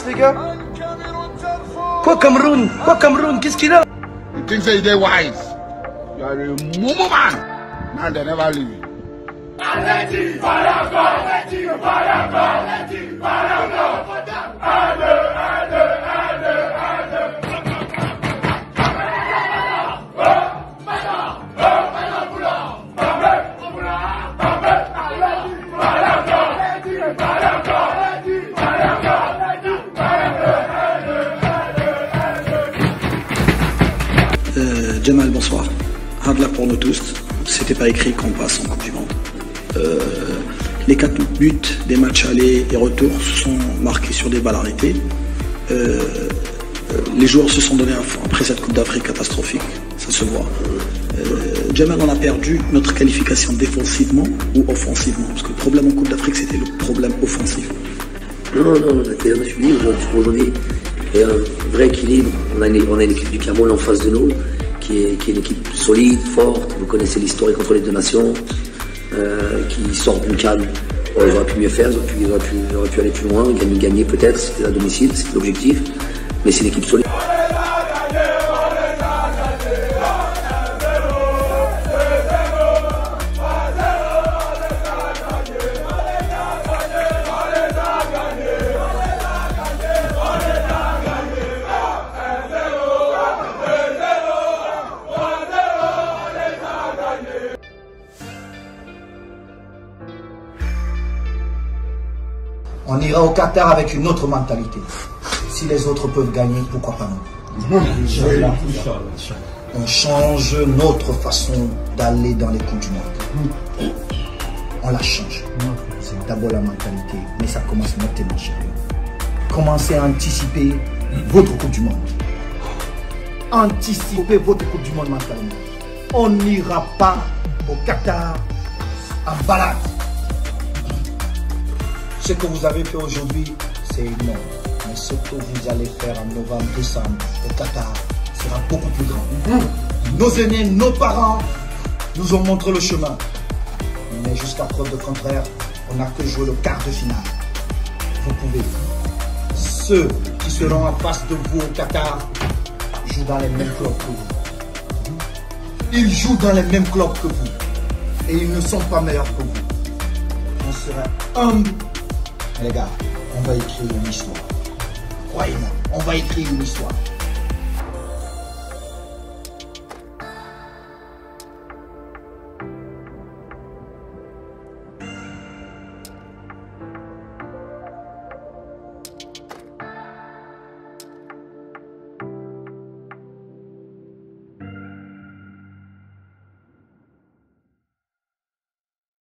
les gars? Quoi Cameroun? Quoi Cameroun? Qu'est-ce qu'il a? You think say they wise? You are a mumu man. Now they never leave you. Jamal, bonsoir. Hard luck pour nous tous. C'était pas écrit qu'on passe en Coupe du Monde. Les 4 buts des matchs aller et retour sont marqués sur des balles arrêtées. Les joueurs se sont donnés à fond après cette Coupe d'Afrique catastrophique, ça se voit. Jamal, on a perdu notre qualification défensivement ou offensivement, parce que le problème en Coupe d'Afrique, c'était le problème offensif. Non, je suis libre aujourd'hui. Il y a un vrai équilibre. On a une équipe du Cameroun en face de nous, qui est une équipe solide, forte. Vous connaissez l'histoire contre les deux nations, qui sort du calme. Ils auraient pu mieux faire, ils auraient pu aller plus loin, gagner peut-être, c'était à domicile, c'était l'objectif. Mais c'est une équipe solide. On ira au Qatar avec une autre mentalité. Si les autres peuvent gagner, pourquoi pas nous? On change notre façon d'aller dans les Coupes du Monde. On la change. C'est d'abord la mentalité, mais ça commence maintenant chez nous. Commencez à anticiper votre Coupe du Monde. Anticipez votre Coupe du Monde mentalement. On n'ira pas au Qatar en balade. Ce que vous avez fait aujourd'hui, c'est énorme. Mais ce que vous allez faire en novembre, décembre, au Qatar, sera beaucoup plus grand. Nos aînés, nos parents nous ont montré le chemin. Mais jusqu'à preuve de contraire, on n'a que joué le quart de finale. Vous pouvez. Ceux qui seront en face de vous au Qatar jouent dans les mêmes clubs que vous. Ils jouent dans les mêmes clubs que vous. Et ils ne sont pas meilleurs que vous. On sera humble. Les gars, on va écrire une histoire. Croyez-moi, on va écrire une histoire.